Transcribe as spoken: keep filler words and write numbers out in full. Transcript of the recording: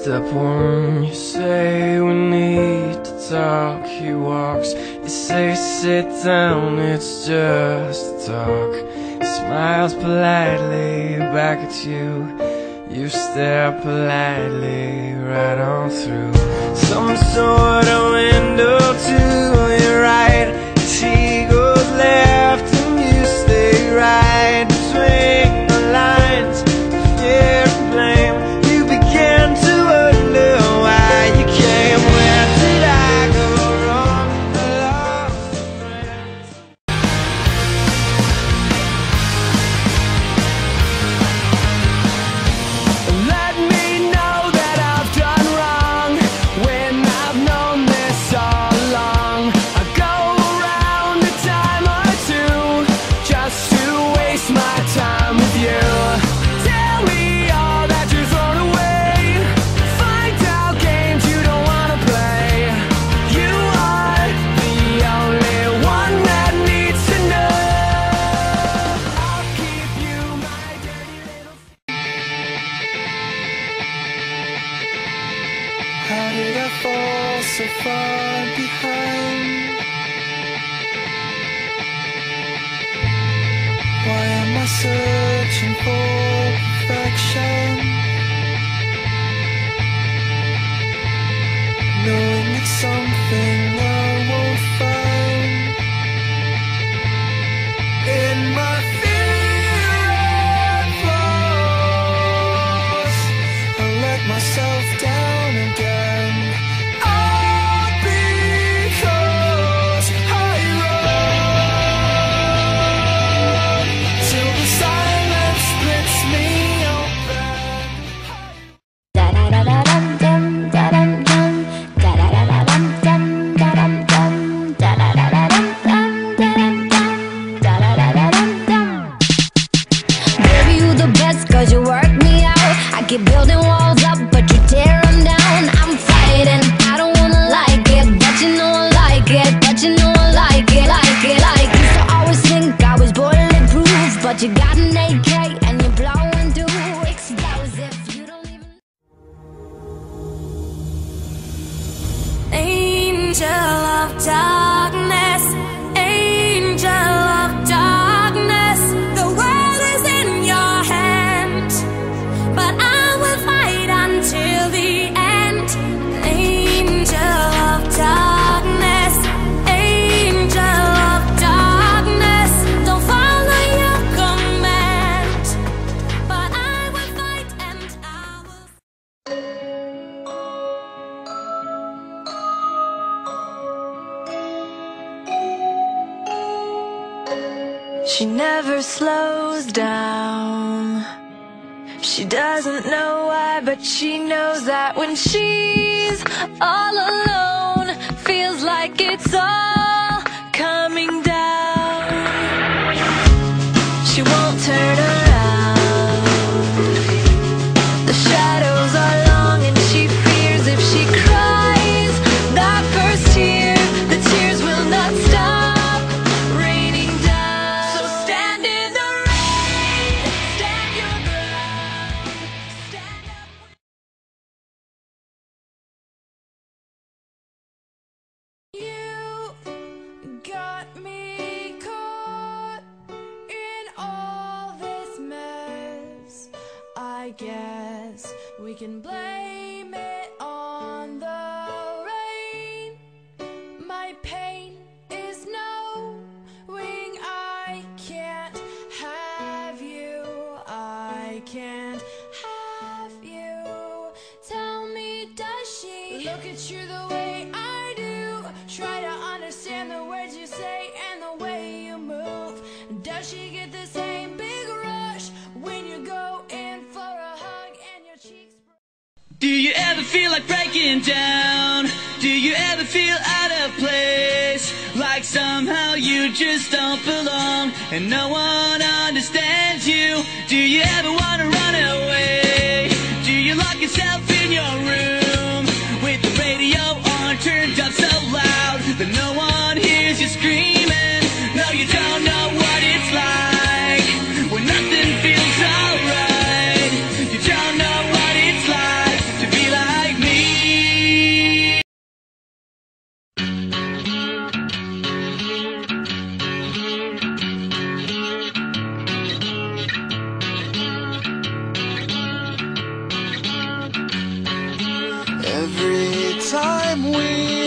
Step one, you say we need to talk. He walks, you say sit down, it's just talk. He smiles politely back at you. You stare politely right on through some sort of window to your right. As he goes left and you stay right between the lines of fear and blame. You begin to wonder why you came. Where did I go wrong? I lost a friend. Let me know that I've done wrong when I've known this all along. I go around a time or two just to waste my time with you. Tell me all that you've thrown away. Find out games you don't wanna play. You are the only one that needs to know. I'll keep you my dirty little. How did I fall so far behind? Why am I searching for perfection? Knowing it's something I won't find. In my fear and flaws, I let myself down again. All because I run till the silence splits me open. Baby, you the best cause you work me out. I keep building walls up but you tear them down. I'm fighting, I don't wanna like it, but you know I like it, but you know I like it, like it, like it. Used to always think I was bulletproof, but you got an A K and you're blowing through explosive. You don't even. Angel of darkness, angel of darkness. The world is in your hand, but I will fight until the end. Angel of darkness, angel of darkness. Don't follow your command, but I will fight and I will. She never slows down. She doesn't know why, but she knows that when she's all alone, feels like it's all coming down. She won't turn around. The shadows are long and she fears if she cries that first tear, the tears will not stop raining down. So stand in the rain, stand your ground, stand up. You got me caught in all this mess. I guess we can blame it on the rain. My pain is knowing I can't have you. I can't have you. Tell me, does she look at you the way I do? Try to understand the words you say and the way you move. Does she get the same big rush when you go in for a hug and your cheeks? Do you ever feel like breaking down? Do you ever feel out of place? Like somehow you just don't belong and no one understands you? Do you ever want to run away? Do you lock yourself in your room with the radio on turned up so loud that no one hears you screaming? No, you don't know what it's like when nothing feels alright. You don't know what it's like to be like we